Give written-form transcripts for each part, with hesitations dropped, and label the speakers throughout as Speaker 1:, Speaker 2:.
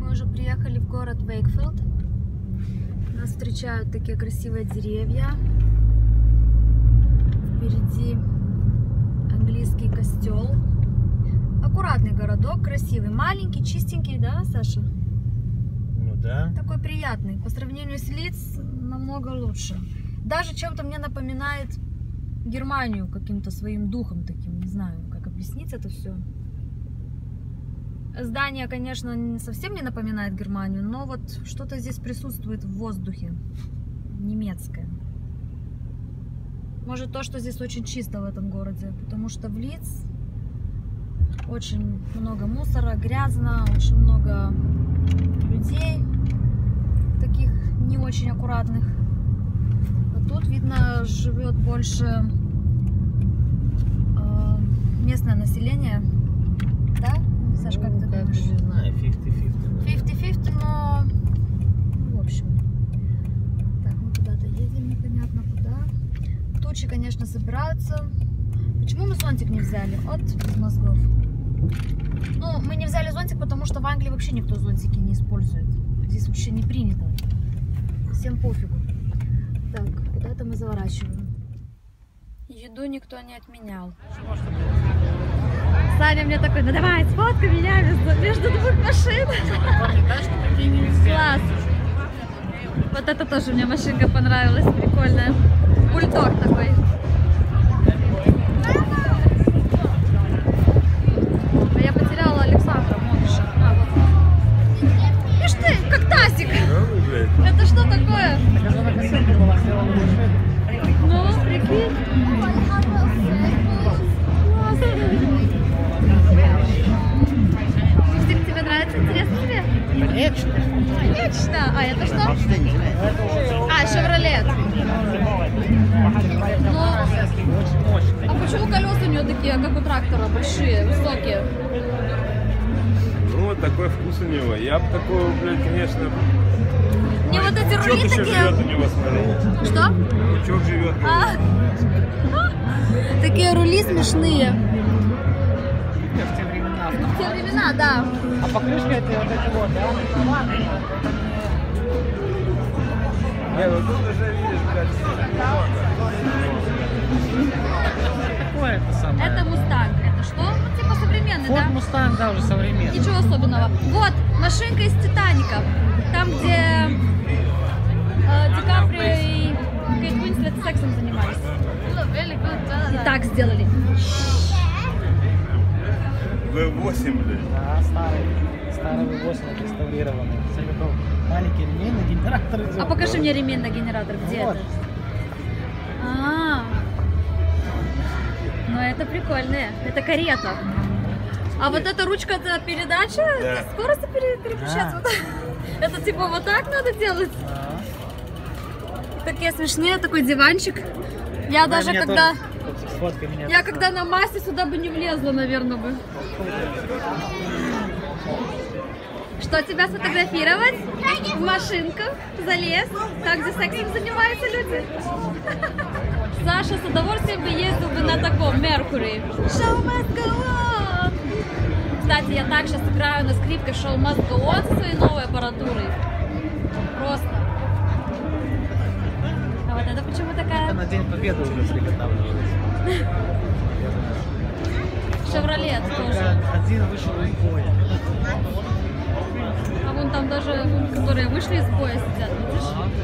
Speaker 1: Мы уже приехали в город Вейкфилд. Нас встречают такие красивые деревья. Впереди английский костел. Аккуратный городок, красивый, маленький, чистенький, да, Саша?
Speaker 2: Ну да.
Speaker 1: Такой приятный. По сравнению с Лидс намного лучше. Даже чем-то мне напоминает Германию каким-то своим духом таким. Не знаю, как объяснить это все. Здание, конечно, совсем не напоминает Германию, но вот что-то здесь присутствует в воздухе. Немецкое. Может, то, что здесь очень чисто в этом городе, потому что в Лидс очень много мусора, грязно, очень много людей, таких не очень аккуратных. А тут, видно, живет больше местное население, да? Саш, как ты думаешь?
Speaker 2: Не знаю, 50-50.
Speaker 1: 50-50, но... Ну, в общем. Так, мы куда-то едем, непонятно куда. Тучи, конечно, собираются. Почему мы зонтик не взяли? От мозгов. Ну, мы не взяли зонтик, потому что в Англии вообще никто зонтики не использует. Здесь вообще не принято. Всем пофигу. Так, куда-то мы заворачиваем. Еду никто не отменял. Саня мне такой, ну давай, сфоткай меня между двух машин. Класс. Вот это тоже мне машинка понравилась, прикольная. Бульдог такой. А я потеряла Александра, Монша. А, вот. Ишь ты, как тазик. Это что такое? Ну, прикинь. Лифтик тебе нравится? Интересно тебе?
Speaker 2: Конечно.
Speaker 1: Конечно. А это что? А, Шевролет. Ну, а почему колеса у нее такие, как у трактора, большие, высокие?
Speaker 3: Ну, вот такой вкус у него. Я бы такого, блядь, конечно...
Speaker 1: Не вот эти рули
Speaker 3: Пучок еще
Speaker 1: такие...
Speaker 3: живет у него, смотри.
Speaker 1: Что?
Speaker 3: Пучок живет.
Speaker 1: Такие рули смешные.
Speaker 2: В те времена.
Speaker 1: В те времена, да.
Speaker 2: А покрышка это вот эти вот, да?
Speaker 3: Не, ну тут уже видишь, блядь,
Speaker 2: Какое это самое?
Speaker 1: Это Мустанг. Это что? Ну, типа современный,
Speaker 2: Форд
Speaker 1: да?
Speaker 2: Мустанг, да, уже современный.
Speaker 1: Ничего особенного. Вот, машинка из Титаника. Там, где Ди Каприо и Кейт Уинслет сексом занимались. И так сделали.
Speaker 3: V8, блядь.
Speaker 2: Да, старый V8 отреставрированный. Целиком. Маленький ремень на генератор идет.
Speaker 1: А покажи мне ремень на генератор. Где
Speaker 2: Вот.
Speaker 1: это? Ну это прикольное. Это карета. А вот эта ручка, это передача?
Speaker 3: Да.
Speaker 1: Это скорость переключаться? Это типа вот так надо делать? Такие смешные, такой диванчик. Я даже когда... Я когда на массе сюда бы не влезла, наверное, бы. Что, тебя сфотографировать? В машинку залез? Там, где сексом занимаются люди? Саша с удовольствием бы ездил бы на таком Меркурий. Show must go on. Кстати, я так сейчас играю на скрипке Show must go on со своей новой аппаратурой. Просто. А вот это почему такая?
Speaker 2: Это на День Победы уже приготавливалось.
Speaker 1: Шевролет тоже.
Speaker 2: Один вышел из боя.
Speaker 1: А вон там даже, которые вышли из боя сидят, видишь?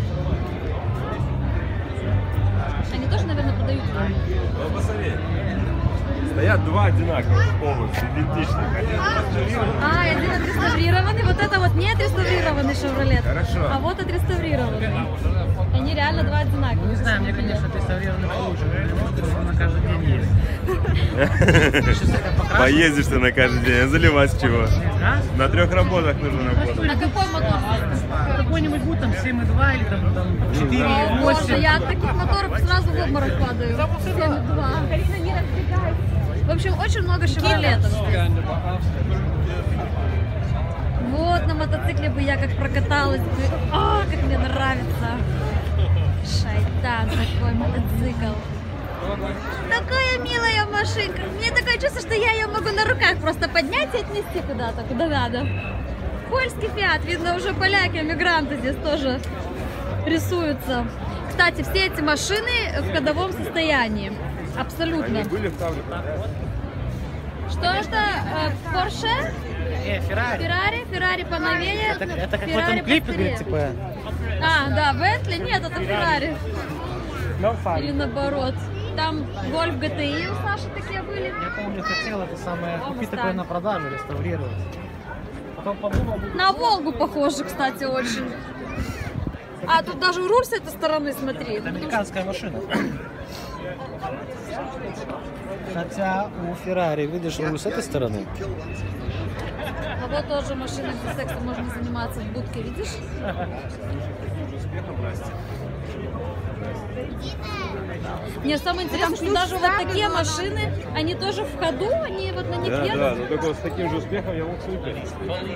Speaker 1: Они тоже, наверное, продают.
Speaker 3: Ну, посмотри. Стоят два одинаковых полностью, идентичных. Один отреставрированный.
Speaker 1: Один отреставрированный, вот это вот не отреставрированный Шевролет.
Speaker 3: Хорошо.
Speaker 1: А вот отреставрированный. Они реально два одинаковых.
Speaker 2: Не знаю, мне, конечно, отреставрированный получше. Он на каждый день есть.
Speaker 3: Поездишь ты на каждый день, а заливать с чего?
Speaker 2: А?
Speaker 3: На 3 работах нужно работать.
Speaker 1: На какой мотор?
Speaker 2: Какой-нибудь будет там 7,2 или там 4,8.
Speaker 1: Боже, я от таких моторов сразу в обморок падаю. 7,2. В общем, очень много шевролетов. Вот на мотоцикле бы я как прокаталась бы. О, как мне нравится. Шайтан такой мотоцикл. Такая милая машинка. Мне такое чувство, что я ее могу на руках просто поднять и отнести куда-то, куда надо. Польский Фиат. Видно, уже поляки, эмигранты здесь тоже рисуются. Кстати, все эти машины в ходовом состоянии. Абсолютно.
Speaker 3: Они были в Тавре, да?
Speaker 1: Что это? Porsche?
Speaker 2: Феррари.
Speaker 1: Феррари поновее.
Speaker 2: Это как в
Speaker 1: Феррари
Speaker 2: этом клипе,
Speaker 1: постарее.
Speaker 2: говорит, типа...
Speaker 1: А, да, Бентли? Нет, это Феррари.
Speaker 2: No fun.
Speaker 1: Или наоборот. Там Гольф GTI у Саши такие были.
Speaker 2: Я помню, хотел это самое,
Speaker 1: О,
Speaker 2: купить
Speaker 1: Мустанг.
Speaker 2: такое на продажу, реставрировать. Потом подумал,
Speaker 1: На Волгу похоже, кстати, очень. А тут даже руль с этой стороны, смотри.
Speaker 2: это американская машина. Хотя у Феррари, видишь, руль с этой стороны.
Speaker 1: А вот тоже машина, где сексом можно заниматься в будке, видишь? Мне самое интересное, что даже вот такие машины, они тоже в ходу, они вот на них
Speaker 3: Да,
Speaker 1: едут.
Speaker 3: да, но только с таким же успехом я мог выиграть.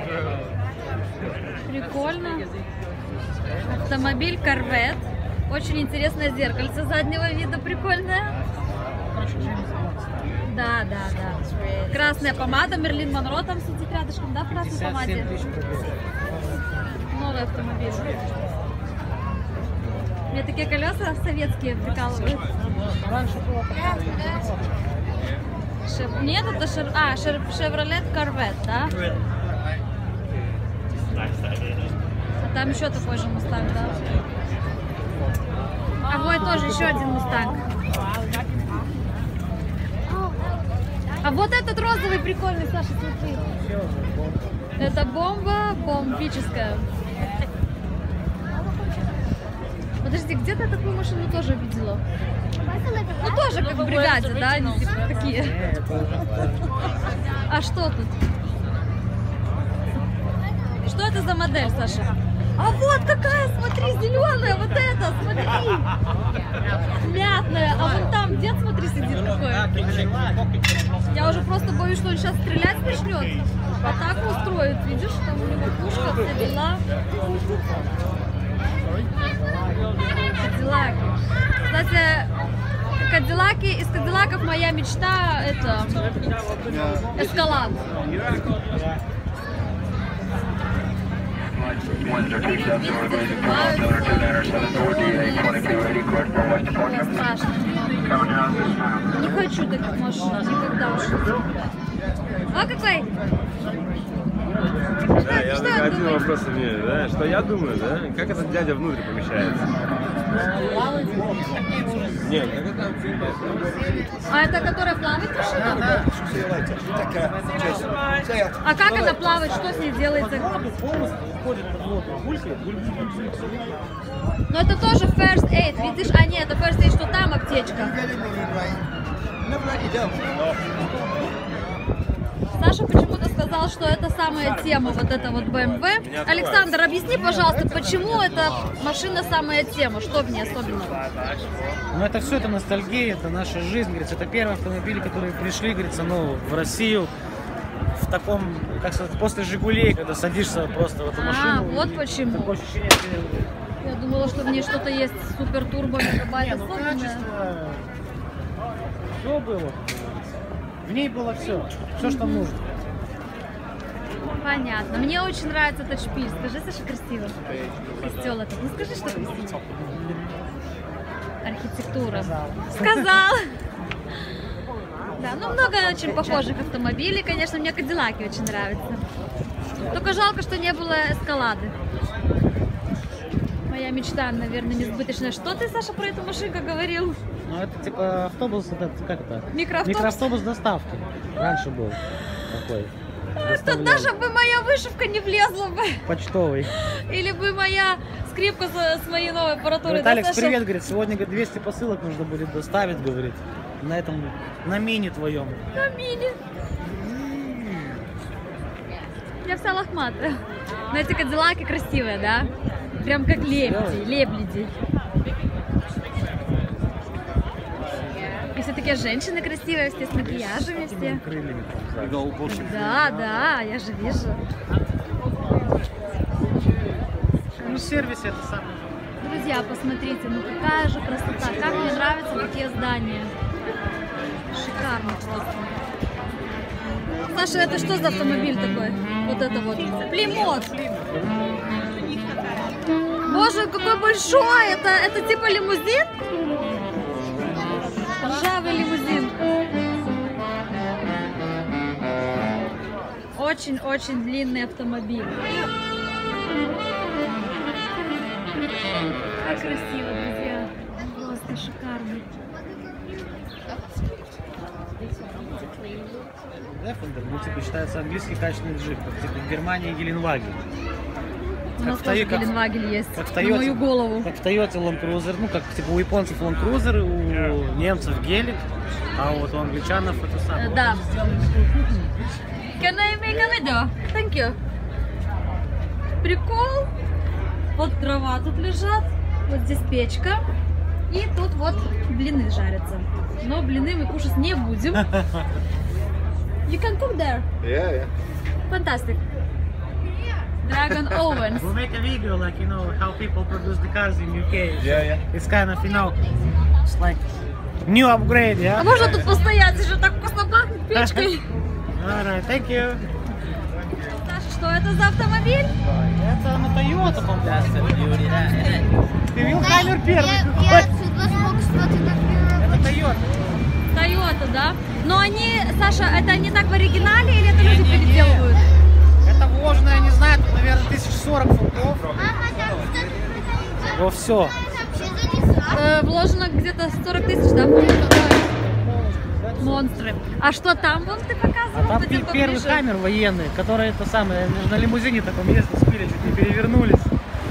Speaker 1: Прикольно. Автомобиль Corvette. Очень интересное зеркальце заднего вида, прикольное. Да, да, да. Красная помада, Мерлин Монро там сидит рядышком, да, в красной
Speaker 2: 57
Speaker 1: помаде?
Speaker 2: тысяч рублей.
Speaker 1: Новый автомобиль. Мне такие колеса советские прикалывают.
Speaker 2: Раньше было такое.
Speaker 1: Нет, это Chevrolet Corvette, да? А там еще такой же Мустанг, да? А вот тоже еще один Мустанг. А вот этот розовый прикольный, Саша, смотри. Это бомба бомбическая. Подожди, где-то я такую машину тоже видела. Ну тоже как в бригаде, да, они типа такие. А что тут? Что это за модель, Саша? А вот какая, смотри, зеленая, вот эта, смотри. Мятная, а вон там дед, смотри, сидит какой. Я уже просто боюсь, что он сейчас стрелять начнет. Атаку устроит, видишь, там у него пушка, все дела. Кадиллаки. Кстати, Кадиллаки, из Кадиллаков моя мечта это Эскалад. Страшно. Не хочу таких машин никогда уж. А какой?
Speaker 3: Да, я
Speaker 1: Что
Speaker 3: только один
Speaker 1: думаешь?
Speaker 3: вопрос имею, да? Что я думаю, да? Как этот дядя внутрь помещается? Нет, как это?
Speaker 1: А это которая плавает машина? А как она плавает? Что с ней делается?
Speaker 2: Полностью входит под воду, булькает.
Speaker 1: Но это тоже first aid, видишь? А нет, это first aid, что там аптечка. Саша почему-то сказал, что это самая тема, вот эта вот BMW. Александр, объясни, пожалуйста, почему эта машина самая тема? Что в ней особенного?
Speaker 2: Ну это все, это ностальгия, это наша жизнь, говорится, это первые автомобили, которые пришли, говорится, ну, в Россию в таком, как сказать, после Жигулей, когда садишься просто в эту машину.
Speaker 1: А, вот
Speaker 2: и
Speaker 1: почему.
Speaker 2: Такое ощущение, что...
Speaker 1: Я думала, что в ней что-то есть супер турбо мегабайт
Speaker 2: Не, ну
Speaker 1: особенное.
Speaker 2: качество, все было. В ней было все, что нужно.
Speaker 1: Понятно. Мне очень нравится этот шпиль. Скажи, Саша, красиво. Костел этот. Ну скажи, что красиво. Архитектура. Сказал. Да, ну много очень похожих автомобилей. Конечно, мне Кадиллаки очень нравятся. Только жалко, что не было Эскалады. Моя мечта, наверное, несбыточная. Что ты, Саша, про эту машинку говорил?
Speaker 2: Ну это типа автобус, это, как это?
Speaker 1: Микроавтобус?
Speaker 2: Микроавтобус доставки. Раньше был такой.
Speaker 1: Тут даже бы моя вышивка не влезла бы.
Speaker 2: Почтовый.
Speaker 1: Или бы моя скрипка с моей новой аппаратурой.
Speaker 2: Говорит,
Speaker 1: Да,
Speaker 2: Алекс,
Speaker 1: Саша?
Speaker 2: привет, говорит, сегодня говорит, 200 посылок нужно будет доставить, говорит, на этом, на мини твоем.
Speaker 1: На мини. Я вся лохматая. Но эти кадиллаки красивые, да? Прям как лебеди. И все такие женщины красивые, все с макияжами, все.
Speaker 2: Крыльями.
Speaker 1: Да, да, я же вижу.
Speaker 2: Ну, в сервисе это самое.
Speaker 1: Друзья, посмотрите, ну какая же красота. Как мне нравятся такие здания. Шикарно просто. Саша, это что за автомобиль такой? Вот это вот. Плимот. Боже, какой большой! Это типа лимузин? Ржавый лимузин. Очень-очень длинный автомобиль. Как красиво, друзья. Просто шикарно.
Speaker 2: Defender, ну, типа, считается английский качественный джип, как типа в Германии Геленваген.
Speaker 1: У нас тоже Геленваген есть,
Speaker 2: как в
Speaker 1: на мою
Speaker 2: Toyota,
Speaker 1: голову.
Speaker 2: как в Toyota Land Cruiser, ну, как типа у японцев Land Cruiser, у немцев Гелик, а вот у англичанов это самое.
Speaker 1: Да. Can I make a video? Thank you. Прикол. Вот дрова тут лежат, вот здесь печка, и тут вот блины жарятся. Но блины мы кушать не будем. You can cook there.
Speaker 3: Yeah.
Speaker 1: Fantastic. Dragon ovens.
Speaker 2: We'll make a video like, you know, how people produce the cars in UK.
Speaker 3: Yeah.
Speaker 2: It's kind of, you know, it's like new upgrade, yeah?
Speaker 1: А можно тут постоять, уже так вкусно пахнет печкой.
Speaker 2: Alright, thank you.
Speaker 1: Саша, что это за автомобиль?
Speaker 2: Это на Toyota, по-моему. Ты видел Хаммер первый? Это Toyota.
Speaker 1: Toyota, да? Но они, Саша, это не так в оригинале или это люди переделывают?
Speaker 2: Это вложено, я не знаю, тут, наверное, 1040 фунтов. Во все.
Speaker 1: Вложено где-то 40 тысяч, да? Монстры. А что там, вон ты показывал?
Speaker 2: А там
Speaker 1: Пойдем
Speaker 2: первый
Speaker 1: поближе.
Speaker 2: Хаммер военный, который это самое, на лимузине таком ездил, спили, чуть не перевернулись.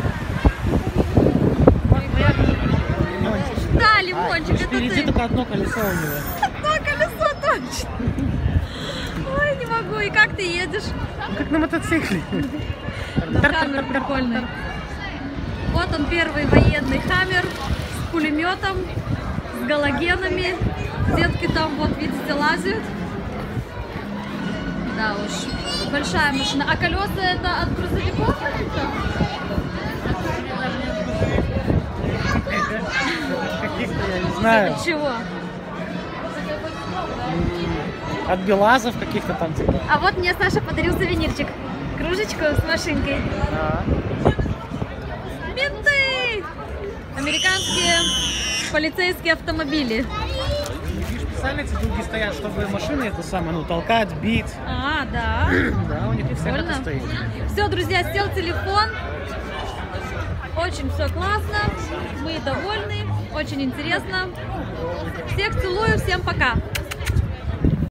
Speaker 1: Да, лимончик, это
Speaker 2: Впереди
Speaker 1: ты.
Speaker 2: только одно колесо у него.
Speaker 1: Одно колесо точно. Ой, не могу. И как ты едешь?
Speaker 2: Как на мотоцикле.
Speaker 1: Хаммер прикольный. Вот он, первый военный Хаммер с пулеметом, с галогенами. Детки там, вот, видите, лазят. Да уж, большая машина. А колеса это от грузовиков?
Speaker 2: Каких-то, я не знаю,
Speaker 1: От чего?
Speaker 2: от БелАЗов каких-то там типа.
Speaker 1: А вот мне Саша подарил сувенирчик. Кружечку с машинкой.
Speaker 2: Да.
Speaker 1: Менты! Американские полицейские автомобили.
Speaker 2: Видишь, специально эти дуги стоят, чтобы машины это самое, ну, толкать, бить.
Speaker 1: А, да.
Speaker 2: Да, у них всегда
Speaker 1: Прикольно.
Speaker 2: это стоит.
Speaker 1: Все, друзья, сел телефон. Очень все классно. Мы довольны. Очень интересно. Всех целую. Всем пока.